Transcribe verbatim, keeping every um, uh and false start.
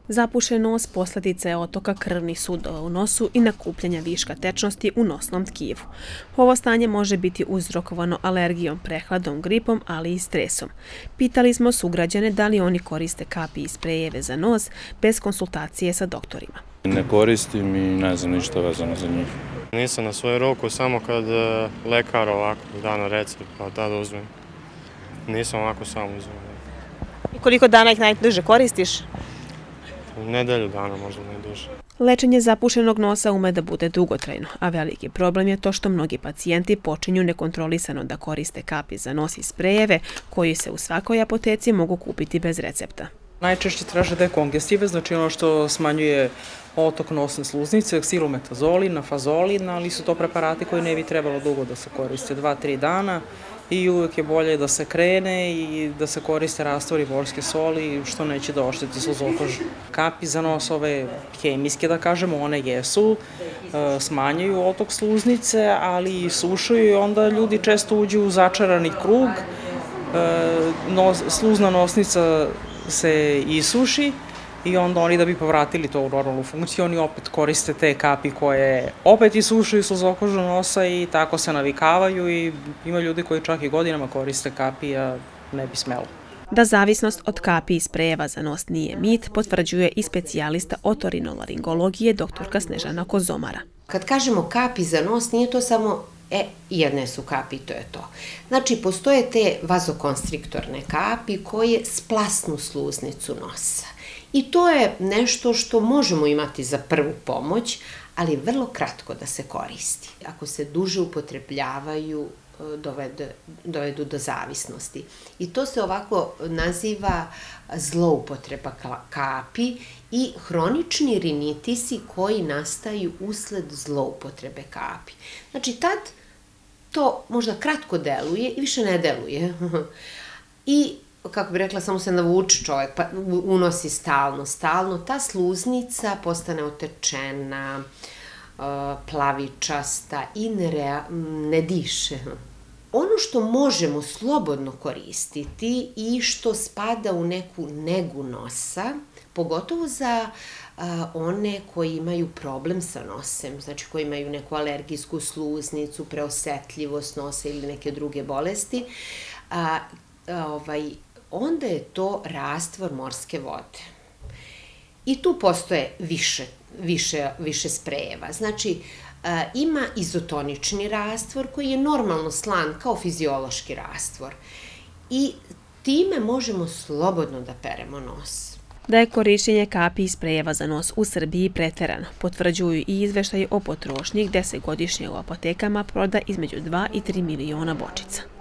Zapušen nos posljedica je otoka krvnih sudova u nosu i nakupljanja viška tečnosti u nosnom tkivu. Ovo stanje može biti uzrokovano alergijom, prehladom, gripom, ali i stresom. Pitali smo sugrađane da li oni koriste kapi i sprejeve za nos bez konsultacije sa doktorima. Ne koristim i ne znam ništa vezano za njih. Nisam na svoju ruku, samo kad lekar ovako da na recept, pa tada uzmem. Nisam ovako sam uzmem. I koliko dana ih najduže koristiš? Nedelju dana, možda najduže. Lečenje zapušenog nosa ume da bude dugotrajno, a veliki problem je to što mnogi pacijenti počinju nekontrolisano da koriste kapi za nos i sprejeve koji se u svakoj apoteci mogu kupiti bez recepta. Najčešće traže dekongestive, znači ono što smanjuje otok nosne sluznice, ksilmetazolin, afazolin, ali su to preparati koji ne bi trebalo dugo da se koriste, dva do tri dana i uvijek je bolje da se krene i da se koriste rastvori morske soli, što neće da ošteti sluzokožu. Kapi za nos, ove hemijske da kažemo, one jesu, smanjuju otok sluznice, ali i sušuju i onda ljudi često uđu u začarani krug, sluzna nosnica se isuši i onda oni da bi povratili to u normalnu funkciju, oni opet koriste te kapi koje opet isušuju sluzokožu nosa i tako se navikavaju i ima ljudi koji čak i godinama koriste kapi, a ne bi smelo. Da zavisnost od kapi i sprejeva za nos nije mit, potvrđuje i specijalista otorinolaringologije doktorka Snežana Kozomara. Kad kažemo kapi za nos, nije to samo E, jedne su kapi, to je to. Znači, postoje te vazokonstriktorne kapi koje splasnu sluznicu nosa. I to je nešto što možemo imati za prvu pomoć, ali vrlo kratko da se koristi. Ako se duže upotrebljavaju, dovedu do zavisnosti. I to se ovako naziva zloupotreba kapi i hronični rinitisi koji nastaju usled zloupotrebe kapi. Znači, tad to možda kratko deluje i više ne deluje. I, kako bih rekla, samo se navuče čovjek, pa unosi stalno, stalno. Ta sluznica postane otečena, plavičasta i ne diše. Ono što možemo slobodno koristiti i što spada u neku negu nosa, pogotovo za one koji imaju problem sa nosem, znači koji imaju neku alergijsku sluznicu, preosetljivost nosa ili neke druge bolesti, onda je to rastvor morske vode. I tu postoje više sprejeva. Znači, ima izotonični rastvor koji je normalno slan kao fiziološki rastvor i time možemo slobodno da peremo nos. Da je korišćenje kapi i sprejeva za nos u Srbiji preterano, potvrđuju i izveštaji o potrošnji gde se godišnje u apotekama proda između dva i tri miliona bočica.